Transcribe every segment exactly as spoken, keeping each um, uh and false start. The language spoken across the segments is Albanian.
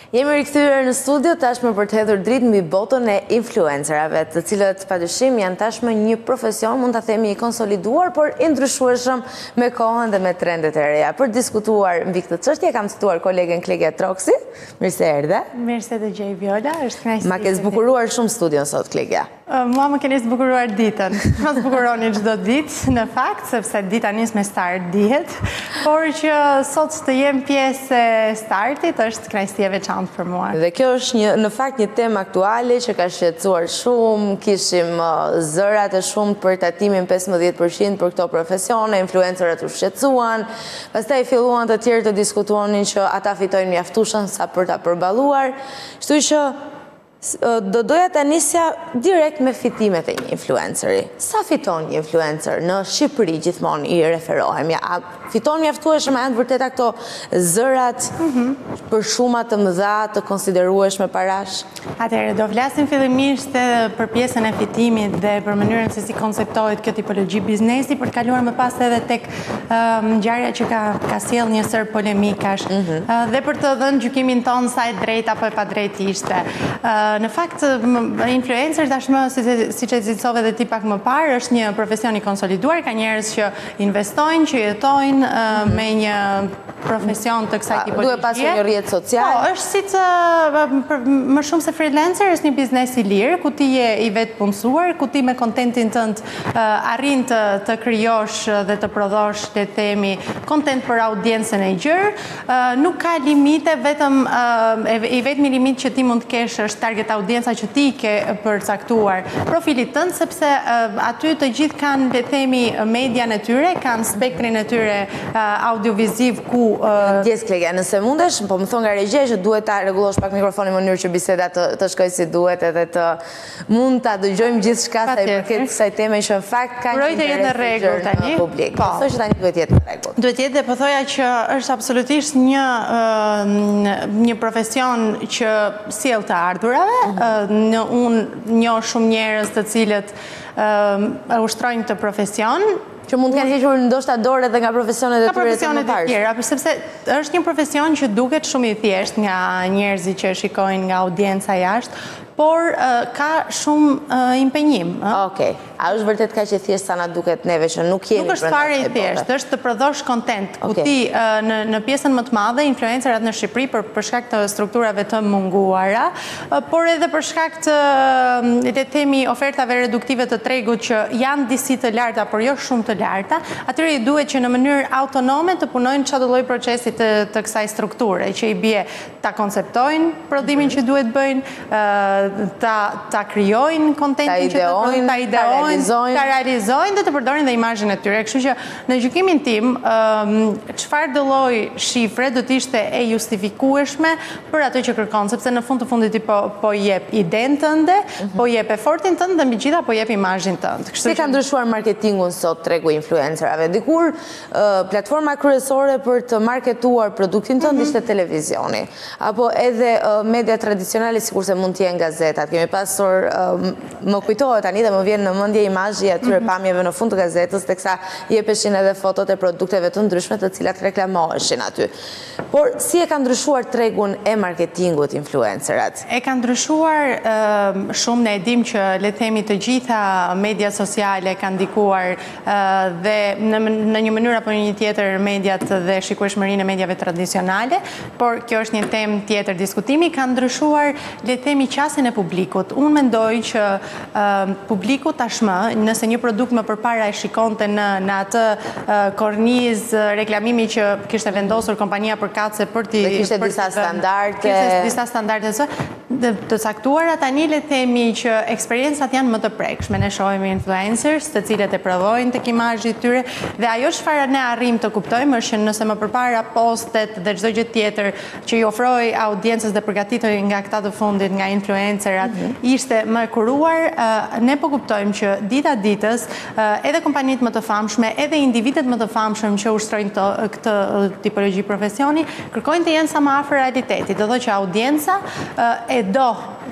Jemi rikthyer në studio tashmë për të hedhur dritë mbi botën e influencerave, të cilët padyshim janë tashmë një profesion, mund ta themi i konsoliduar, por i ndryshueshëm me kohën dhe me trendet e reja. Për diskutuar mbi këtë çështje kam cituar kolegen Klegja Troksi. Mirë se erdhe. Mirë se dëgjoj Viola, është kënaqësi. Ma ke zbukuruar shumë studion sot, Klegja. Mua më keni zbukuruar ditën. Ma zbukuroni çdo ditë, në fakt, sepse dita nis me start dihet, por që sot të jem pjesë e startit është kënaqësi e veçantë për mua. Dhe kjo është një, në fakt një temë aktuale që ka shqetësuar shumë, kishim uh, zërat e shumë për tatimin pesëmbëdhjetë përqind për këto profesione, influencerët u shqetësuan, pastaj filluan të tjerë të diskutonin që ata fitojnë mjaftueshëm sa për ta përballuar, kështu që do doja ta nisja direkt me fitimet e një influenceri. Sa fiton një influencer në Shqipëri, gjithmonë i referohem? Ja, fiton mjaftueshëm janë vërtet këto zërat mm-hmm. për shuma të mëdha të konsiderueshme parash? Atëherë, do flasim fillimisht për pjesën e fitimit dhe për mënyrën se si konceptohet kjo tipologji biznesi, për të kaluar më pas edhe tek um, ngjarja që ka ka sjell një sër polemikash mm-hmm. uh, dhe për të dhënë gjykimin ton sa e drejtë apo e padrejtë ishte. Uh, Në fakt, influencer tashmë, si që cilësove dhe ti pak më parë, është një profesion i konsoliduar, ka njerëz që investojnë, që jetojnë mm-hmm. me një profesion të kësaj tipologjie. Duhet pasur një rrjet social? Po, është si të, më shumë se freelancer, është një biznes i lirë, ku ti je i vetë punësuar, ku ti me kontentin tënd uh, arrin të, të krijosh dhe të prodhosh, le të themi, kontent për audiencën e gjerë. Uh, nuk ka limite, vetëm uh, i vetmi limit që ti mund të kesh është target audienca që ti ke përcaktuar profilit tënd, sepse uh, aty të gjithë kanë, le të themi, median e tyre, kanë spektrin e tyre uh, audioviziv ku Ndjes Klegja, nëse mundesh, po më thonë nga regjia që duhet ta rregullosh pak mikrofonin në mënyrë që biseda të, të shkojë si duhet edhe të mund ta dëgjojmë gjithçka sa i përket kësaj teme që në fakt ka një interes në rregull tani. Publik. Po, thonë që tani duhet jetë në rregull. Duhet jetë dhe po thoja që është absolutisht një uh, një profesion që sjell të ardhurave. Mm-hmm. uh, unë njoh shumë njerëz të cilët uh, ushtrojnë të profesion, që mund të kenë hequr ndoshta dorë edhe nga profesionet e tyre të mëparshme. Tjera, sepse është një profesion që duket shumë i thjeshtë nga njerëzit që shikojnë nga audienca jashtë, por uh, ka shumë uh, impenjim. Okej. A është vërtet kaq e thjeshtë sa na duket neve që nuk jemi brenda? Nuk është fare i thjeshtë, është të prodhosh kontent. Ku ti uh, në, në pjesën më të madhe, influencerat në Shqipëri për, për shkak të strukturave të munguara, uh, por edhe për shkak të uh, le të themi ofertave reduktive të tregut që janë disi të larta, por jo shumë të larta, atyre i duhet që në mënyrë autonome të punojnë çdo lloj procesi të, të kësaj strukture, që i bie ta konceptojnë prodhimin mm-hmm. që duhet bëjnë, uh, ta, ta krijojnë kontentin që të ta ideojnë, ta realizojnë dhe të përdorin dhe imazhin e tyre. Kështu që në gjykimin tim, çfarë do lloj shifre do të ishte e justifikueshme për atë që kërkon, sepse në fund të fundit ti po po jep idenë tënde, mm-hmm. po jep efortin tënd dhe mbigjitha po jep imazhin tënd. Si ka ndryshuar marketingun sot tregu influencerave? Dikur uh, platforma kryesore për të marketuar produktin tënd mm-hmm. ishte televizioni, apo edhe uh, media tradicionale sikurse mund të jenë gazetat. Kemi pasur uh, më kujtohet tani dhe më vjen në mendje imazhi atyre mm-hmm. pamjeve në fund të gazetës, teksa jepeshin edhe fotot e produkteve të ndryshme të cilat reklamoheshin aty. Por si e ka ndryshuar tregun e marketingut influencerat? E ka ndryshuar uh, shumë, ne e dim që le të themi të gjitha media sociale kanë ndikuar uh, dhe në, në një mënyrë apo në një tjetër mediat dhe shikueshmërinë e mediave tradicionale, por kjo është një temë tjetër diskutimi, ka ndryshuar le të themi qasjen e publikut. Unë mendoj që uh, publiku tashmë, nëse një produkt më përpara e shikonte në, në atë uh, korniz uh, reklamimi që kishte vendosur kompania përkatëse për t'i... Dhe kishte për disa standarde... Kishte disa standarde të, të caktuara, tani le themi që eksperiencat janë më të prekshme. Ne shohim influencers të cilët e prodhojnë tek imazhi i tyre dhe ajo çfarë ne arrim të kuptojmë është që nëse më përpara postet dhe çdo gjë tjetër që i ofroi audiencës dhe përgatitej nga këta të fundit nga influencerat mm-hmm. ishte më e kuruar, uh, ne po kuptojmë që dita ditës edhe kompanitë më të famshme, edhe individet më të famshëm që ushtrojnë të, këtë tipologji profesioni, kërkojnë të jenë sa më afër realitetit. Do të thotë që audienca e do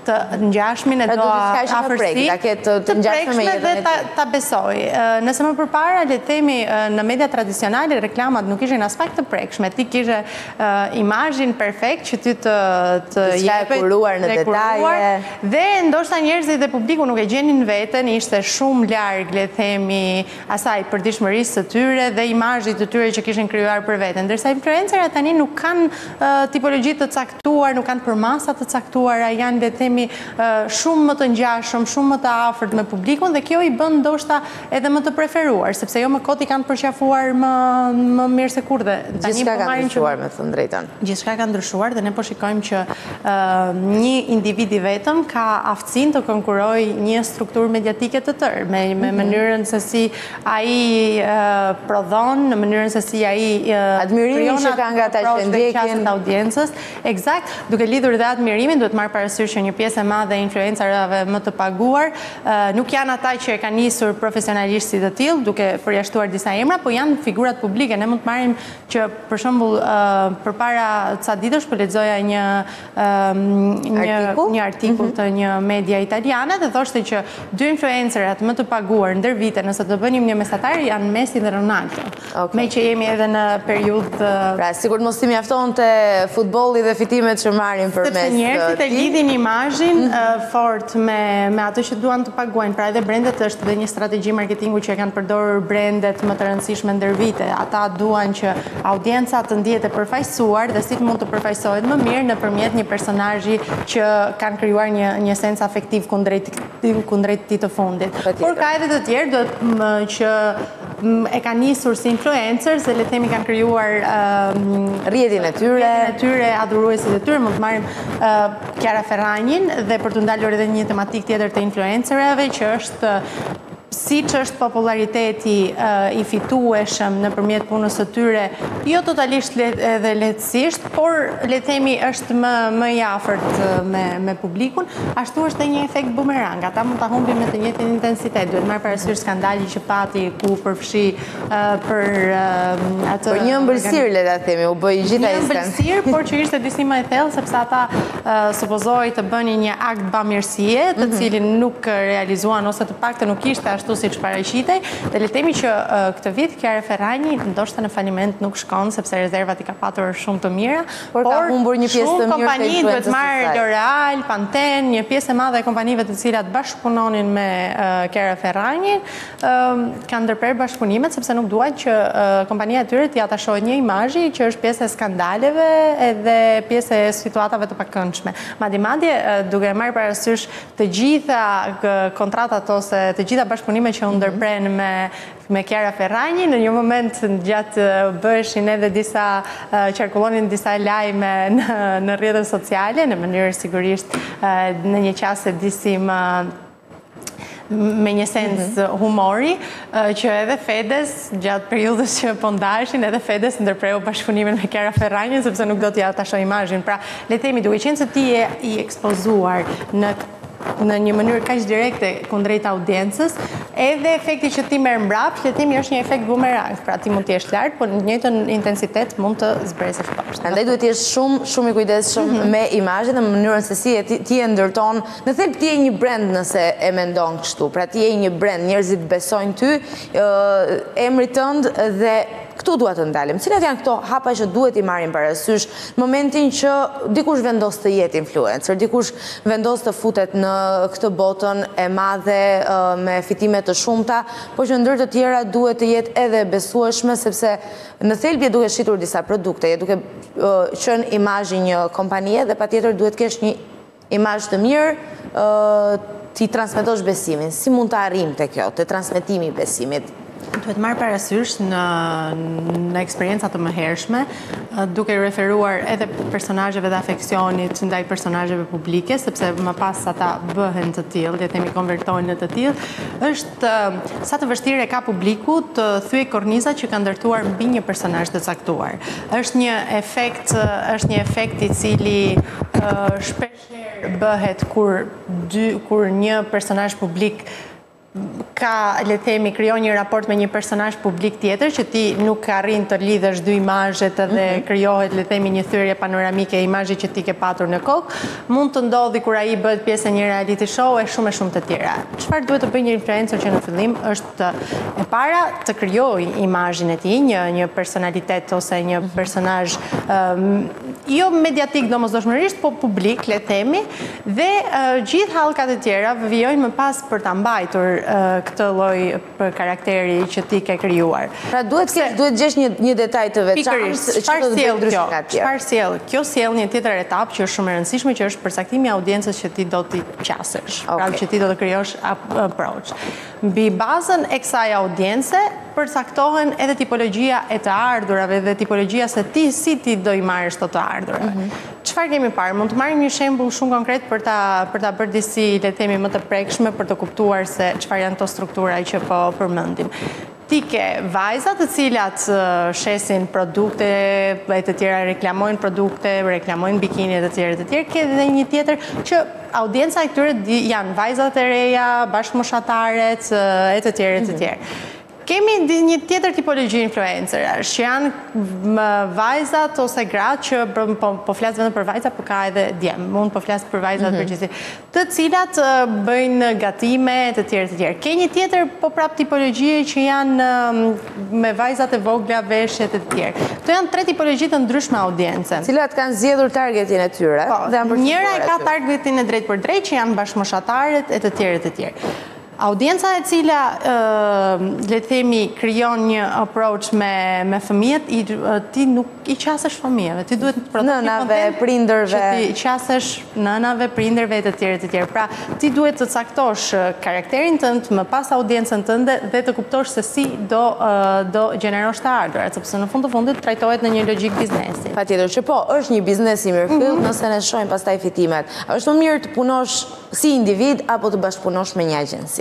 të ngjashmin e do afërsi të prekshme dhe ta besoj. Nëse më përpara, le të themi, në media tradicionale, reklamat nuk ishin as pak të prekshme. Ti kishe imazhin perfekt që ty të jepet kuruar në detaje. Dhe ndoshta njerëzit dhe publiku nuk e gjenin veten, ishte shumë larg, le të themi, asaj përditshmërisë së tyre dhe imazhit të tyre që kishin krijuar për veten. Ndërsa influencerat tani nuk kanë tipologji të caktuar, nuk kanë përmasa të caktuara, janë, le të themi, shumë më të ngjashëm, shumë më të afërt me publikun dhe kjo i bën ndoshta edhe më të preferuar, sepse jo më kot i kanë përqafuar më më mirë se kurrë. Gjithçka ka ndryshuar, me thënë drejtën. Gjithçka ka ndryshuar dhe ne po shikojmë që një individ i vetëm ka aftësinë të konkurojë një strukturë mediatike të tërë, me mënyrën se si ai prodhon, në mënyrën se si ai admirimin që ka nga ata që ndjekin audiencës. Eksakt, duke lidhur dhe admirimin, duhet marrë parasysh që një pjesë e madhe e influencerëve më të paguar nuk janë ata që e kanë nisur profesionalisht si të tillë, duke përjashtuar disa emra, po janë figurat publike. Ne mund të marrim që për shembull përpara ca ditësh po lexoja një një artikull të një media italiane dhe thoshte që dy influencerat më të paguar ndër vite, nëse të bënim një mesatar, janë Messi dhe Ronaldo. Me që jemi edhe në periudhë. Pra, sigurt mos i mjaftonte futbolli dhe fitimet që marrin përmes. Sepse njerëzit e lidhin imazhin fort me me ato që duan të paguajnë. Pra edhe brendet është edhe një strategji marketingu që e kanë përdorur brendet më të rëndësishme ndër vite. Ata duan që audienca të ndihet e përfaqësuar dhe si mund të përfaqësohet më mirë nëpërmjet një personazhi që kanë krijuar një një sens afektiv kundrejt kundrejt tij të fundit. Por ka edhe të tjerë duhet që e kanë nisur si influencers dhe le të themi kanë krijuar rrjetin e tyre, e tyre, adhuruesit e tyre. Mund të marrim Chiara Ferragnin dhe për të ndalur edhe një tematik tjetër të influencerëve që është siç është populariteti i fitueshëm nëpërmjet punës së tyre, jo totalisht edhe lehtësisht, por le të themi është më më i afërt me me publikun, ashtu është edhe një efekt bumerang. Ata mund ta humbin me të njëjtin intensitet. Duhet marrë parasysh skandali që pati ku përfshi për atë për një ëmbëlsirë, le ta themi, u bë gjithaj një ëmbëlsirë, por që ishte disi më e thellë sepse ata supozoi të bënin një akt bamirësie, të cilin nuk realizuan ose të paktën nuk ishte ashtu siç paraqitej, dhe le të themi që këtë vit Chiara Ferragni ndoshta në faliment nuk shkon sepse rezervat i ka patur shumë të mira, por ka humbur një pjesë të mirë të kompani duhet marrë L'Oreal, Pantene, një pjesë e madhe e kompanive të cilat bashkëpunonin me Chiara Ferragni, kanë ndërprer bashkëpunimet sepse nuk duan që kompania e tyre t'i atashohet një imazhi që është pjesë e skandaleve edhe pjesë e situatave të pakëndshme. Madje madje duke marrë parasysh të gjitha kontratat ose të gjitha bashkëpunimet që u ndërpren me me Chiara Ferragni, në një moment gjatë bëheshin edhe disa qarkullonin disa lajme në në rrjetet sociale, në mënyrë sigurisht në një qasje disi më me një sens humori, që edhe Fedes, gjatë periudhës që po ndaheshin, edhe Fedes ndërpreu bashkëpunimin me Chiara Ferragni, sepse nuk do t'ja atashoj imazhin. Pra, le të themi, duke qenë se ti je i ekspozuar në në një mënyrë kaq direkte kundrejt audiencës, edhe efekti që ti merr mbrapsht, le të themi, është një efekt bumerang. Pra ti mund të jesh lart, por në të njëjtën intensitet mund të zbresësh poshtë. Prandaj duhet të jesh shumë shumë i kujdesshëm me imazhin dhe në mënyrën se si ti e ndërton. Në thelb ti je një brand nëse e mendon kështu. Pra ti je një brand, njerëzit besojnë ty, emrit tënd dhe këtu duhet të ndalim. Cilat janë këto hapa që duhet i marrim parasysh në momentin që dikush vendos të jetë influencer, dikush vendos të futet në këtë botën e madhe me fitime të shumta, por që ndër të tjera duhet të jetë edhe besueshme sepse në thelb je duke shitur disa produkte, je duke qenë imazhi një kompanie dhe patjetër duhet kesh një imazh të mirë, ti transmetosh besimin. Si mund të arrimte kjo, të transmetimi i besimit? Duhet marrë parasysh në në eksperienca të mëhershme, duke referuar edhe personazheve dhe afeksionit ndaj personazheve publike, sepse më pas ata bëhen të tillë, le të themi konvertohen në të tillë, është sa të vështirë e ka publiku të thyej kornizat që ka ndërtuar mbi një personazh të caktuar. Është një efekt, është një efekt i cili shpeshherë bëhet kur dy kur një personazh publik ka, le themi, krijon një raport me një personazh publik tjetër që ti nuk arrin të lidhësh dy imazhet dhe krijohet, le themi, një thyrje panoramike e imazhit që ti ke patur në kokë, mund të ndodhi kur ai bëhet pjesë e një reality show e shumë e shumë të tjera. Çfarë duhet të bëjë një influencer që në fillim është e para të krijojë imazhin e tij, një një personalitet ose një personazh um, jo mediatik domosdoshmërisht, po publik, le themi, dhe uh, gjithë hallkat e tjera vijojnë më pas për ta mbajtur uh, këtë lloj për karakteri që ti ke krijuar. Pra duhet të duhet gjesh një një detaj të veçantë që do të bëjë ndryshe nga tjerë. Çfarë sjell? Kjo sjell një tjetër etapë që është shumë e rëndësishme, që është përcaktimi i audiencës që ti do t'i qasësh, pra që ti do të krijosh approach. Mbi bazën e kësaj audience përcaktohen edhe tipologjia e të ardhurave dhe tipologjia se ti si ti do i marrësh të të ardhurave. Çfarë kemi parë? Mund të marrim një shembull shumë konkret për ta për ta bërë disi, le të themi, më të prekshme për të kuptuar se çfarë janë këto struktura që po përmendim. Ti ke vajza të cilat shesin produkte, e të tjera reklamojnë produkte, reklamojnë bikini e të tjera të tjera, ke edhe një tjetër që audienca e këtyre janë vajzat e reja, bashkëmoshataret, e të tjera e të tjera. Kemi një tjetër tipologji influencerësh, që janë vajzat ose gratë që po, po flasë vetëm për vajzat, por ka edhe djemë, mund po flasë për vajzat mm -hmm. përgjithësi, të cilat bëjnë gatime të tjerë të tjerë. Ke një tjetër po prap tipologji që janë me vajzat e vogla, veshjet e tjerë. Këto janë tre tipologji të ndryshme audiencë. Cilat kanë zgjedhur targetin e tyre. Po, njëra e ka targetin e drejt për drejt, që janë bashkëmoshataret e të tjerë të tjerë. Audienca e cila, le të themi, krijon një approach me, me fëmijët, ti nuk i qasesh fëmijëve, ti duhet të nënave, prindërve, që ti qasesh nënave, prindërve të tjerë të tjerë. Pra, ti duhet të caktosh karakterin tënd, më pas audiencën tënde dhe të kuptosh se si do do gjenerosh të ardhurat, sepse në fund të fundit trajtohet në një logjik biznesi. Patjetër që po, është një biznes i mirëfillt, nëse ne shohim pastaj fitimet. Është më mirë të punosh si individ apo të bashkëpunosh me një agjenci?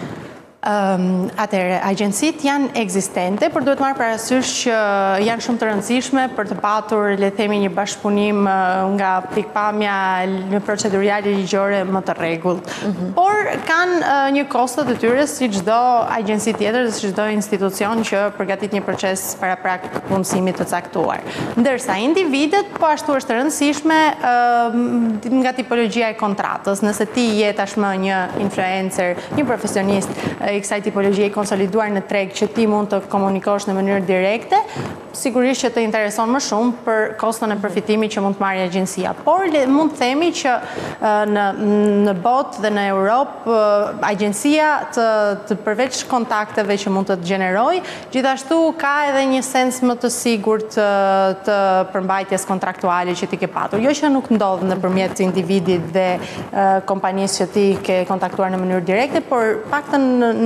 Um, Atëherë, agjencit janë ekzistente, por duhet marrë parasysh që janë shumë të rëndësishme për të patur, le të themi, një bashkëpunim nga pikpamja në procedurale ligjore më të rregullt. Mm -hmm. Por kanë uh, një kostot e tyre si çdo agjenci tjetër dhe si çdo institucion që përgatit një proces paraprak punësimit të caktuar. Ndërsa individet po ashtu është e rëndësishme uh, nga tipologjia e kontratës. Nëse ti je tashmë një influencer, një profesionist i kësaj tipologjie konsoliduar në treg që ti mund të komunikosh në mënyrë direkte, sigurisht që të intereson më shumë për koston e përfitimit që mund të marrë agjencia. Por mund të themi që në, në botë dhe në Europë agjencia të, të përveç kontakteve që mund të të gjeneroj, gjithashtu ka edhe një sens më të sigurt të, të përmbajtjes kontraktuale që ti ke patur. Jo që nuk ndodhë në përmjet individit dhe uh, kompanisë që ti ke kontaktuar në mënyrë direkte, por paktën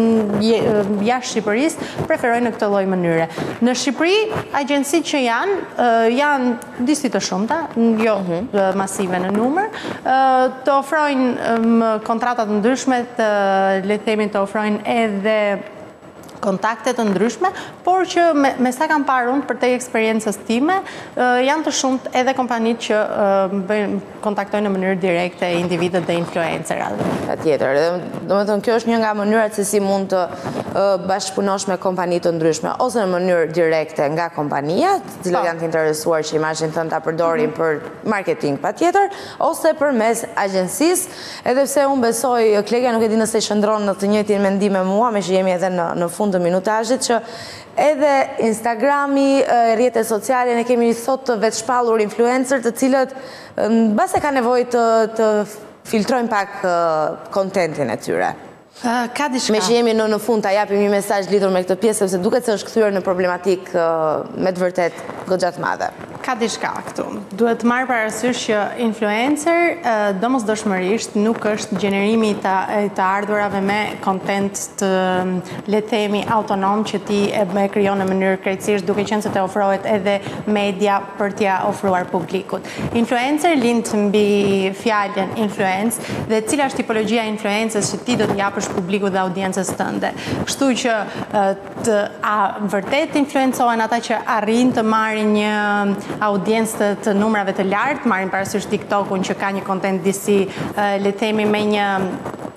jashtë Shqipërisë preferojnë në këtë lloj mënyre. Në Shqipëri, agjencitë që janë, janë disi të shumta, jo masive në numër, të ofrojnë kontratat të ndryshme, të le të themi të ofrojnë edhe kontakte të ndryshme, por që me, me sa kam parë unë për te eksperiencës time, janë të shumt edhe kompanitë që bëjnë, kontaktojnë në mënyrë direkte individët dhe influencerat. Patjetër, do të thënë kjo është një nga mënyrat se si mund të bashkëpunosh me kompani të ndryshme, ose në mënyrë direkte nga kompania, të cilat janë të interesuar që imazhin tënd ta përdorin për marketing patjetër, ose përmes agjencisë, edhe pse unë besoj, Klegja nuk e di nëse shëndron në të njëjtin mendim me mua, me që jemi edhe në, në fund të minutazhit, që edhe Instagrami, rrjetet sociale, ne kemi sot të vetëshpallur influencer të cilët mbase ka nevojë të, të filtrojnë pak kontentin e tyre. Ka diçka. Me që jemi në, në fund, ta japim një mesazh lidhur me këtë pjesë, sepse duket se është kthyer në problematik me të vërtet goxha të madhe. Ka diçka këtu. Duhet marrë parasysh që influencer domosdoshmërisht nuk është gjenerimi të, të ardhurave me kontent të, le të themi, autonom që ti e me krijon në mënyrë krejtësisht, duke qenë se të ofrohet edhe media për t'ia ofruar publikut. Influencer lind mbi fjalën influence dhe cila është tipologjia e influencës që ti do t'i japësh publikut dhe audiencës tënde. Kështu që të, a vërtet influencohen ata që arrin të marrin një audiencë të, të numrave të lartë, marrin parasysh TikTokun që ka një kontent disi, le të themi me një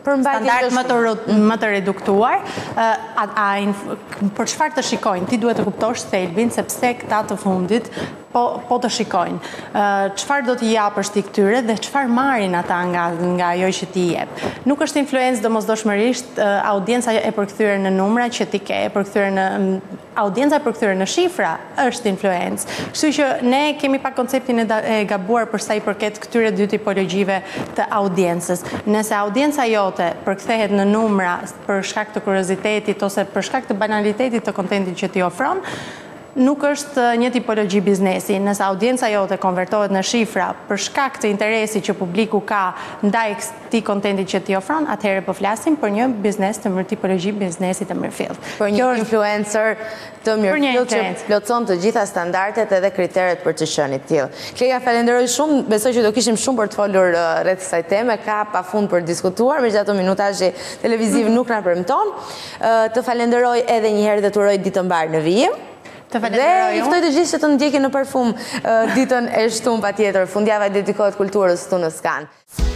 standart më të, më të reduktuar, a, a, për çfarë të shikojnë? Ti duhet të kuptosh thelbin, sepse këta të fundit po, po të shikojnë. Çfarë do t'i japësh ti këtyre dhe çfarë marrin ata nga, nga ajo që ti jep. Nuk është influencë domosdoshmërisht audienca e përkthyer në numra që ti ke, e përkthyer në audienca e përkthyer në shifra është influencë. Kështu që ne kemi pak konceptin e gabuar për sa i përket këtyre dy tipologjive të audiencës. Nëse audienca jote përkthehet në numra për shkak të kuriozitetit ose për shkak të banalitetit të kontentit që ti ofron, nuk është një tipologji biznesi. Nëse audienca jote konvertohet në shifra për shkak të interesi që publiku ka ndaj këtij kontenti që ti ofron, atëherë po flasim për një biznes të mirë, tipologji biznesi të mirëfillt. Për një influencer të mirëfillt që plotson të gjitha standardet edhe kriteret për të qenë i tillë. Kleja, falenderoj shumë, besoj që do kishim shumë për të folur rreth kësaj teme, ka pafund për diskutuar, megjithatë minutazhi televiziv nuk na premton. Të falenderoj edhe një herë dhe të uroj ditë të mbar në vijim. Dhe i ftoj të gjithë që të ndjekin në Parfum ditën e shtunë patjetër. Fundjava dedikohet kulturës këtu në Skan.